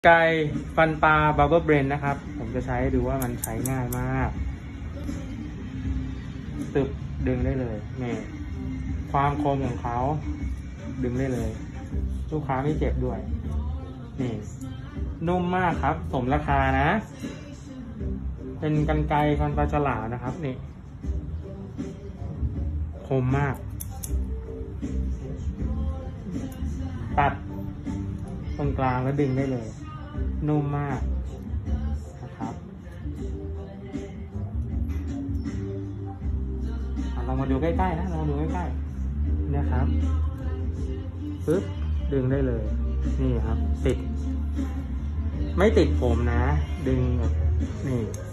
ไก่ฟันปลาบับเบิ้ลเบรนนะครับผมจะใช้ดูว่ามันใช้ง่ายมากตึบดึงได้เลยนี่ความคมของเขาดึงได้เลยลูกค้าไม่เจ็บด้วยนี่นุ่มมากครับสมราคานะเป็นกรรไกรฟันปลาฉลามนะครับนี่คมมากตัดตรงกลางแล้วดึงได้เลยนุ่มมากนะครับลองมาดูใกล้ๆนะลองดูใกล้ๆนะครับปึ๊บดึงได้เลยนี่ครับติดไม่ติดผมนะดึงแบบนี่